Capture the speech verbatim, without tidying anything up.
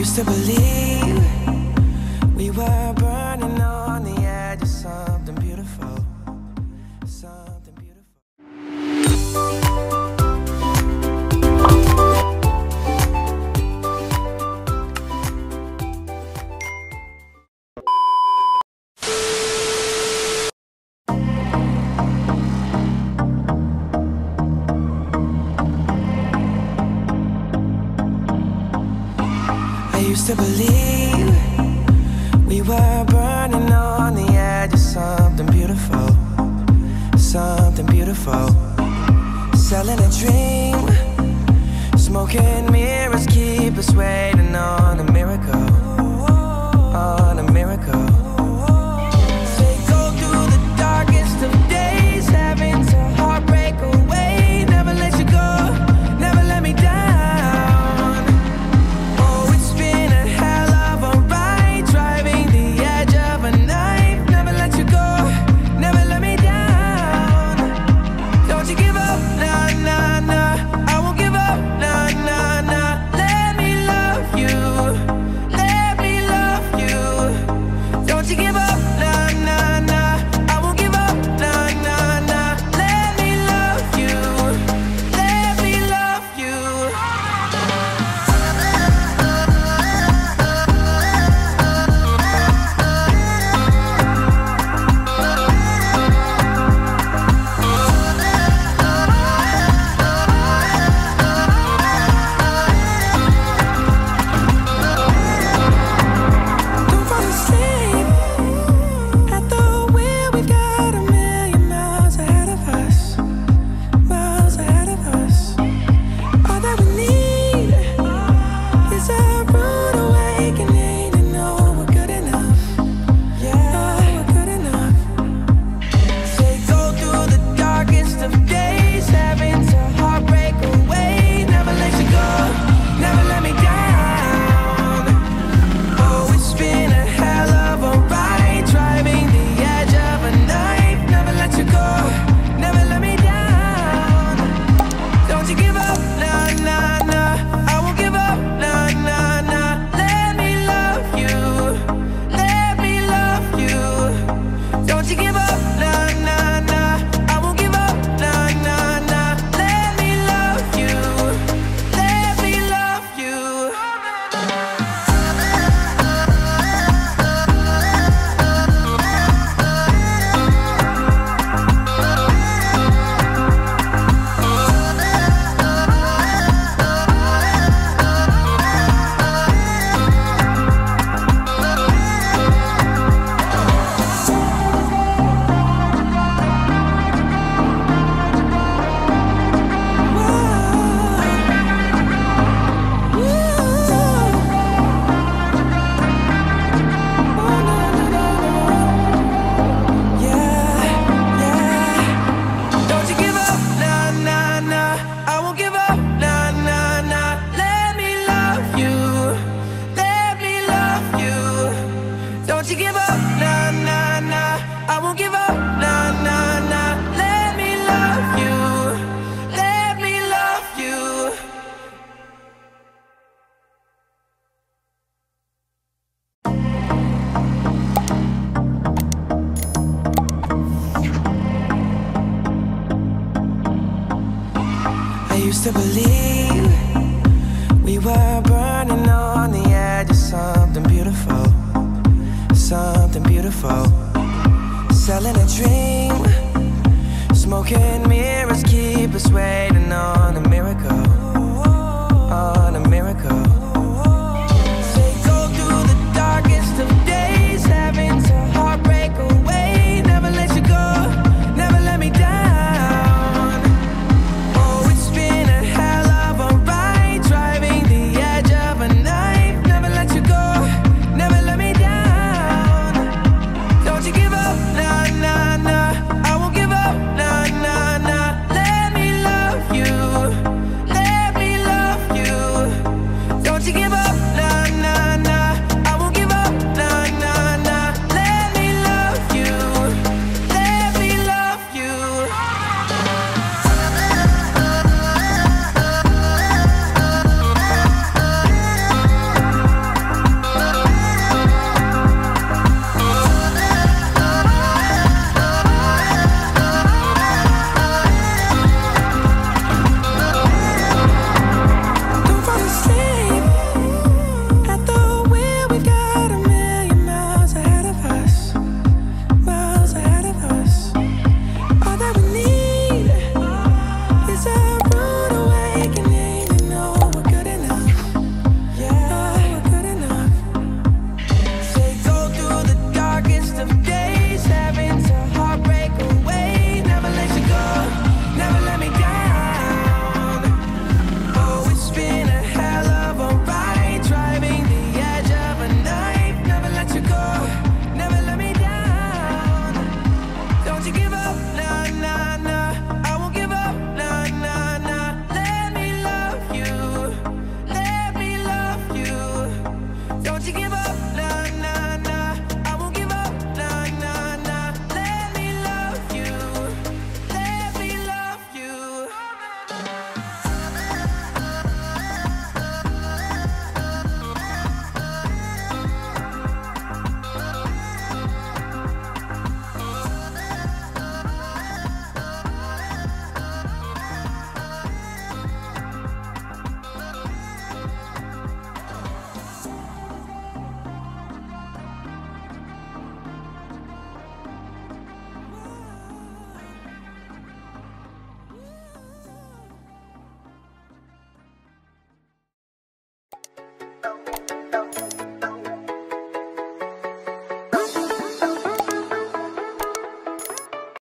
used to believe we were burning on the edge of something beautiful, something beautiful. I used to believe we were burning on the edge of something beautiful, something beautiful. Selling a dream, smoking mirrors keep us waiting on a miracle, on a miracle. They go through the darkest of days, having to heartbreak away. Never let you go, never let me down. I used to believe we were burning on the edge of something beautiful, something beautiful. Selling a dream, smoking mirrors keep us waiting on a miracle, on a miracle.